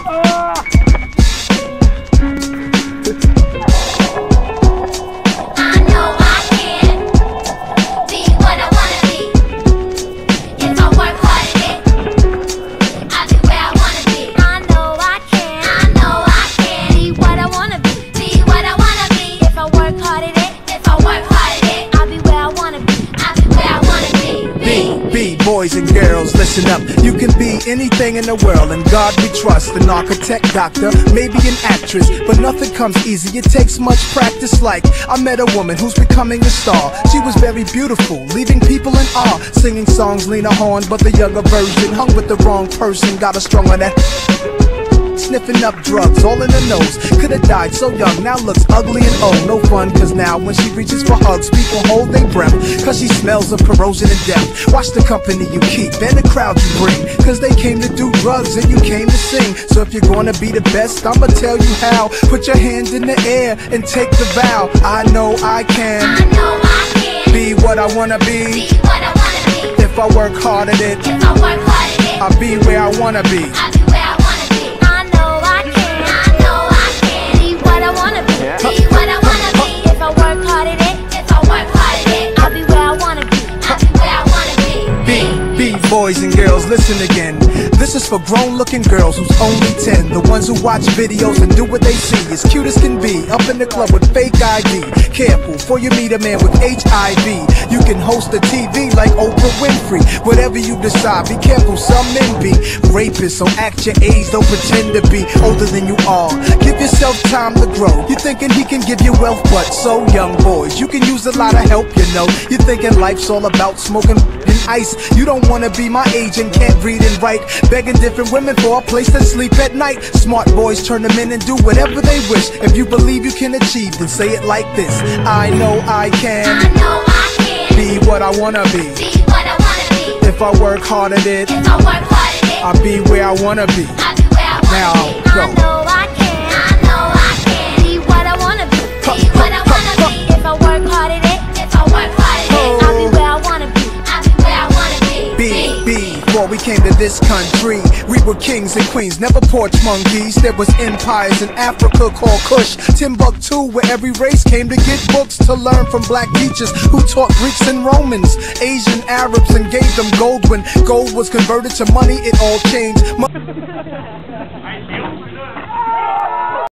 Boys and girls, listen up. You can be anything in the world, and God we trust. An architect, doctor, maybe an actress, but nothing comes easy, it takes much practice. Like, I met a woman who's becoming a star. She was very beautiful, leaving people in awe. Singing songs Lena Horne, but the younger version. Hung with the wrong person, got her strung on that. Sniffing up drugs, all in her nose. Could've died so young, now looks ugly and old. No fun, cause now when she reaches for hugs, people hold their breath, cause she smells of corrosion and death. Watch the company you keep and the crowd you bring, cause they came to do drugs and you came to sing. So if you're gonna be the best, I'ma tell you how. Put your hand in the air and take the vow. I know I can, be what I wanna be. If I work hard at it, I'll be where I wanna be. Boys and girls, listen again. This is for grown-looking girls who's only 10. The ones who watch videos and do what they see. As cute as can be, up in the club with fake ID. Careful, before you meet a man with HIV. You can host a TV like Oprah Winfrey. Whatever you decide, be careful, some men be rapists. So act your age, don't pretend to be older than you are. Give yourself time to grow. You're thinking he can give you wealth, but so young boys, you can use a lot of help, you know. You're thinking life's all about smoking and ice. You don't wanna be my age and can't read and write, begging different women for a place to sleep at night. Smart boys turn them in and do whatever they wish. If you believe you can achieve, then say it like this: I know I can, be what I wanna be. If I work hard at it, I'll be where I wanna be. Now go. I know I can, be what I wanna be. If I work hard at it, I'll be where I wanna be. Before we came to this country, we were kings and queens, never porch monkeys. There was empires in Africa called Kush, Timbuktu, where every race came to get books to learn from black teachers who taught Greeks and Romans, Asian Arabs, and gave them gold. When gold was converted to money, it all changed.